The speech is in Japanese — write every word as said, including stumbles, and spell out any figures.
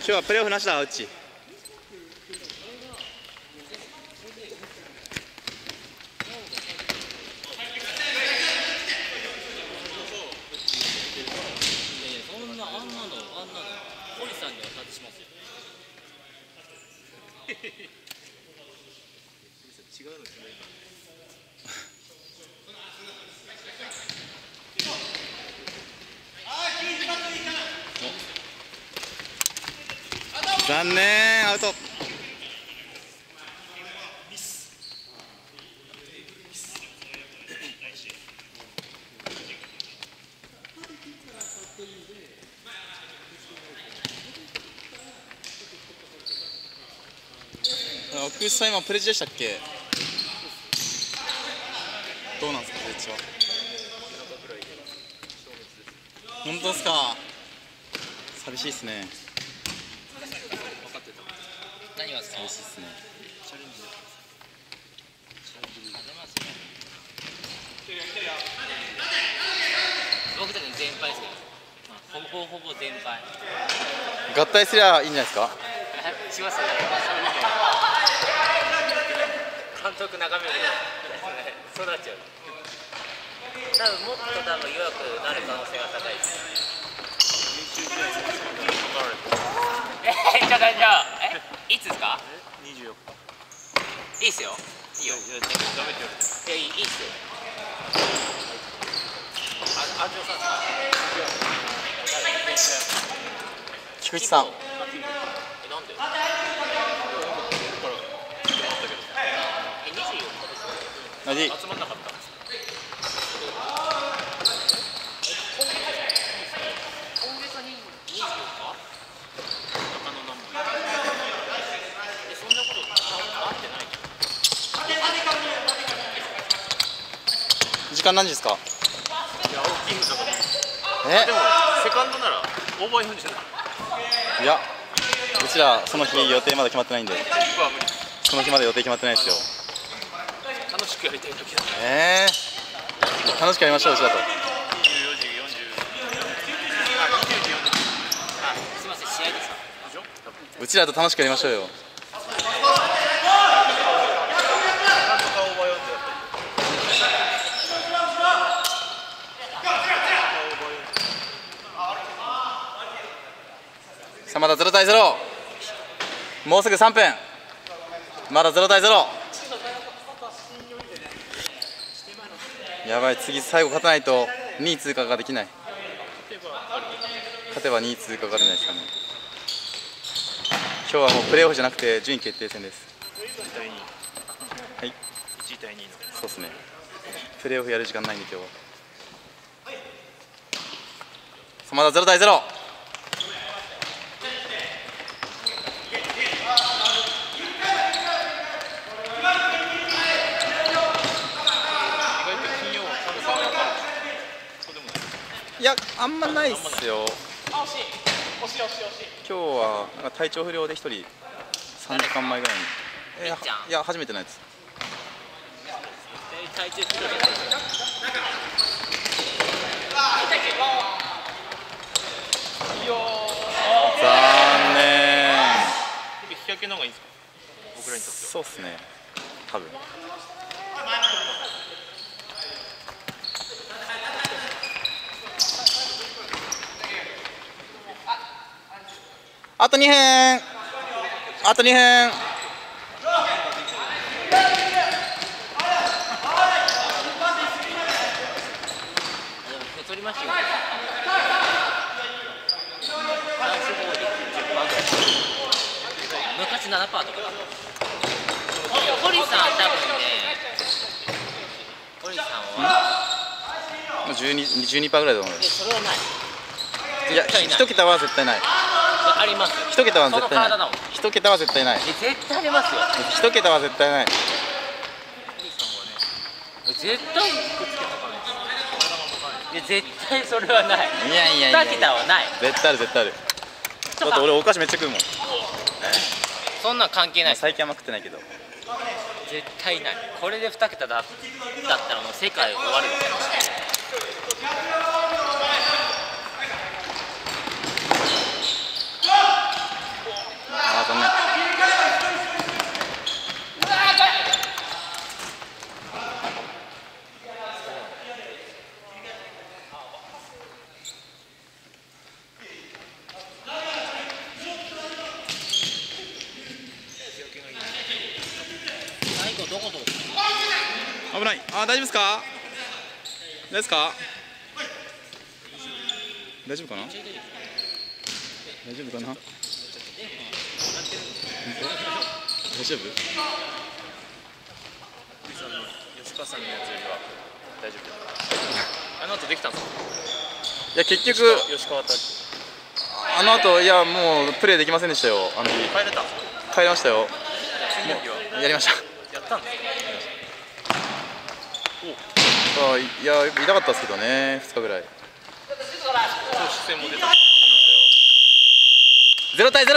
日はプレーオフなしだ、うち。 そんなあんなのあんなの堀さんには外しますよ。違うの決める。 残念、アウト。奥口さん今プレジでしたっけ？どうなんですか、プレジは。本当ですか。寂しいですね。 何がですか？ 寂しいですね。 僕たち全敗ですけど、ほぼほぼ全敗。 合体すりゃいいんじゃないですか。 しますよ。監督眺めるそうなっちゃう。多分もっと多分弱くなる可能性が高いです。えー、じゃあじゃあえいつですか？にじゅうよっか。いいっすよ。いいよ。いやダメって言われて。いやいいいいっすよ。あ安城さんですか？ 菊池さん。 えなんで？えにじゅうよっかですよ。 集まんなかったんですか？今月はにじゅうよっか？中野何本？えそんなことあってない？ 時間何時ですか？ いや大きいんだから。 え？ でもセカンドならオーバーよんじゅうじゃない？ いや、うちらその日予定まだ決まってないんで。 僕は無理。 その日まで予定決まってないですよ。 楽しくやりたいだけだ。 ええー、楽しくやりましょう、うちだと。 にじゅうよじよんじゅう。あ、にじゅうじよんじゅう。あ、すみません、試合ですか？ うちらと楽しくやりましょうよ。さあまだゼロたいゼロ。もうすぐさんぷん。まだゼロたいゼロ。やばい、次最後勝たないとにい通過ができない。勝てばにい通過が出ないですかね。今日はもうプレーオフじゃなくて順位決定戦です。はい、いちたいにの。そうですね。プレーオフやる時間ないんで今日は。さあまだゼロたいゼロ。いや、あんまないっすよ。今日はなんか体調不良で一人さんじかんまえぐらいに。えー、いや初めてのやつ。 体調不良で。 残念。 引き分けの方がいいですか？僕らにとっては。 そうっすね。多分。あとにふん。あとにふん。 取りましたよ。昔ななパーセントとか。堀さん多分ね、堀さんはじゅうに、じゅうにパーセントぐらいだと思います。 それはない。 いや、一桁は絶対ない。 あります。 一桁は絶対ない。一桁は絶対ない。 絶対ありますよ。 一桁は絶対ない。 絶対いや絶対それはない。 いやいやいや。 二桁はない。 絶対ある絶対ある。だって俺お菓子めっちゃ食うもん。 そんなん関係ない。 最近あんま食ってないけど。 絶対ない。これで二桁だだったらもう世界終わるよ。 危ない。あー、大丈夫ですか？大丈夫ですか？大丈夫かな？大丈夫かな？大丈夫？ 吉川さんのやつよりは大丈夫。あの後できたんですか？ いや結局吉川たあの後いやもうプレーできませんでしたよ。あの日帰れたんですか？ 帰りましたよ。 次の日はやりました。 やったんですか？ あいや痛かったですけどね、ふつかぐらい。 投手戦も出た。 ゼロ対ゼロ。